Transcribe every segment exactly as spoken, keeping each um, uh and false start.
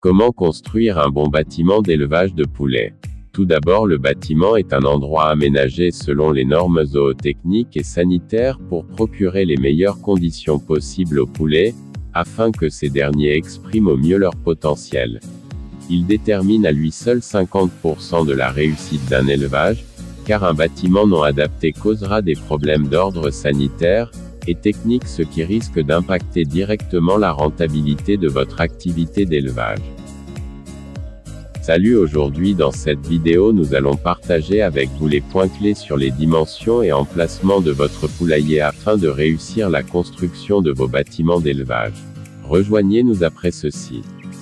Comment construire un bon bâtiment d'élevage de poulets? Tout d'abord, le bâtiment est un endroit aménagé selon les normes zootechniques et sanitaires pour procurer les meilleures conditions possibles aux poulets, afin que ces derniers expriment au mieux leur potentiel. Il détermine à lui seul cinquante pour cent de la réussite d'un élevage, car un bâtiment non adapté causera des problèmes d'ordre sanitaire et technique, ce qui risque d'impacter directement la rentabilité de votre activité d'élevage. Salut, aujourd'hui dans cette vidéo nous allons partager avec vous les points clés sur les dimensions et emplacement de votre poulailler afin de réussir la construction de vos bâtiments d'élevage. Rejoignez-nous après ceci.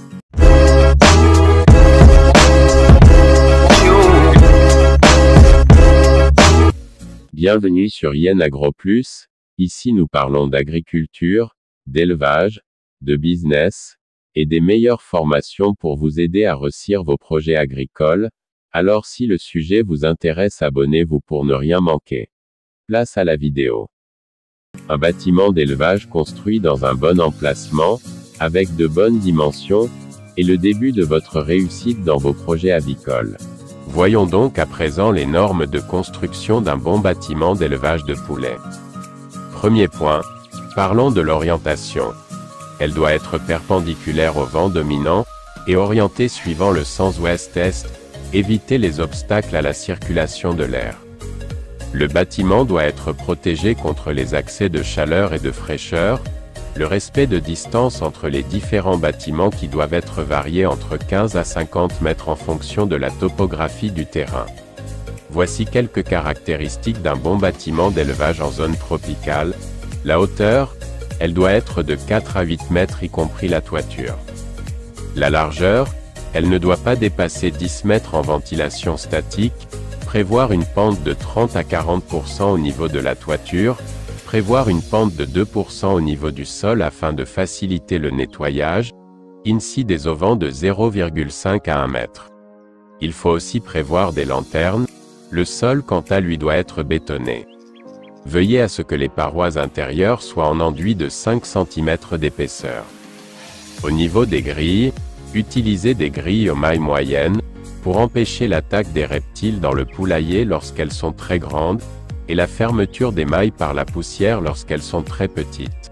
Bienvenue sur Yen Agro Plus, ici nous parlons d'agriculture, d'élevage, de business, et des meilleures formations pour vous aider à réussir vos projets agricoles. Alors si le sujet vous intéresse, abonnez-vous pour ne rien manquer. Place à la vidéo. Un bâtiment d'élevage construit dans un bon emplacement, avec de bonnes dimensions, est le début de votre réussite dans vos projets avicoles. Voyons donc à présent les normes de construction d'un bon bâtiment d'élevage de poulets. Premier point, parlons de l'orientation. Elle doit être perpendiculaire au vent dominant, et orientée suivant le sens ouest-est, éviter les obstacles à la circulation de l'air. Le bâtiment doit être protégé contre les accès de chaleur et de fraîcheur, le respect de distance entre les différents bâtiments qui doivent être variés entre quinze à cinquante mètres en fonction de la topographie du terrain. Voici quelques caractéristiques d'un bon bâtiment d'élevage en zone tropicale. La hauteur, elle doit être de quatre à huit mètres y compris la toiture. La largeur, elle ne doit pas dépasser dix mètres en ventilation statique, prévoir une pente de trente à quarante pour cent au niveau de la toiture, prévoir une pente de deux pour cent au niveau du sol afin de faciliter le nettoyage, ainsi des auvents de zéro virgule cinq à un mètre. Il faut aussi prévoir des lanternes, le sol quant à lui doit être bétonné. Veuillez à ce que les parois intérieures soient en enduit de cinq centimètres d'épaisseur. Au niveau des grilles, utilisez des grilles aux mailles moyennes, pour empêcher l'attaque des reptiles dans le poulailler lorsqu'elles sont très grandes, et la fermeture des mailles par la poussière lorsqu'elles sont très petites.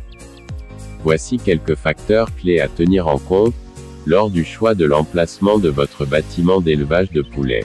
Voici quelques facteurs clés à tenir en compte, lors du choix de l'emplacement de votre bâtiment d'élevage de poulets.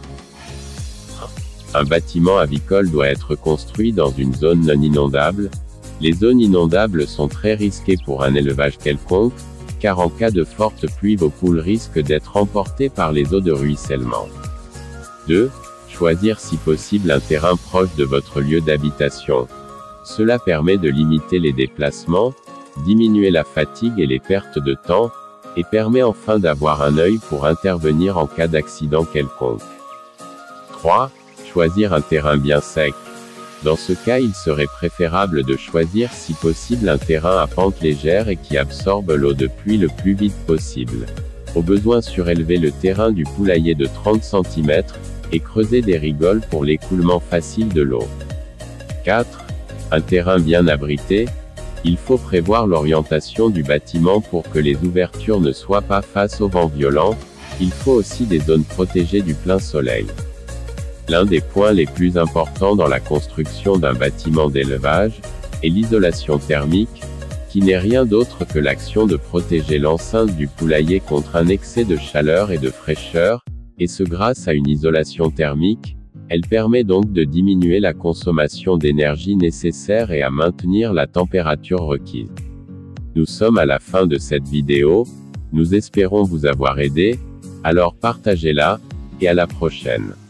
Un bâtiment avicole doit être construit dans une zone non inondable. Les zones inondables sont très risquées pour un élevage quelconque, car en cas de forte pluie vos poules risquent d'être emportées par les eaux de ruissellement. deux. Choisir si possible un terrain proche de votre lieu d'habitation. Cela permet de limiter les déplacements, diminuer la fatigue et les pertes de temps, et permet enfin d'avoir un œil pour intervenir en cas d'accident quelconque. trois. Choisir un terrain bien sec. Dans ce cas, il serait préférable de choisir si possible un terrain à pente légère et qui absorbe l'eau de pluie le plus vite possible. Au besoin, surélever le terrain du poulailler de trente centimètres, et creuser des rigoles pour l'écoulement facile de l'eau. quatre. Un terrain bien abrité. Il faut prévoir l'orientation du bâtiment pour que les ouvertures ne soient pas face au vent violent. Il faut aussi des zones protégées du plein soleil. L'un des points les plus importants dans la construction d'un bâtiment d'élevage est l'isolation thermique, qui n'est rien d'autre que l'action de protéger l'enceinte du poulailler contre un excès de chaleur et de fraîcheur, et ce grâce à une isolation thermique. Elle permet donc de diminuer la consommation d'énergie nécessaire et à maintenir la température requise. Nous sommes à la fin de cette vidéo, nous espérons vous avoir aidé, alors partagez-la, et à la prochaine.